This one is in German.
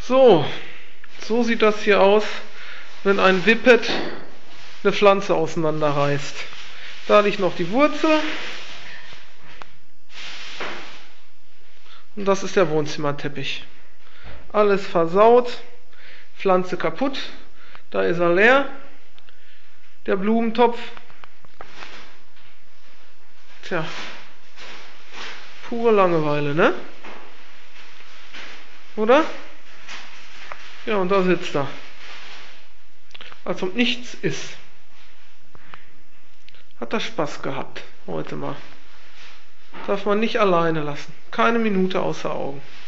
So sieht das hier aus, wenn ein Whippet eine Pflanze auseinanderreißt. Da liegt noch die Wurzel. Und das ist der Wohnzimmerteppich. Alles versaut, Pflanze kaputt, da ist er leer. Der Blumentopf. Tja, pure Langeweile, ne? Oder? Ja, und da sitzt er. Als ob nichts ist. Hat er Spaß gehabt heute mal. Darf man nicht alleine lassen. Keine Minute außer Augen.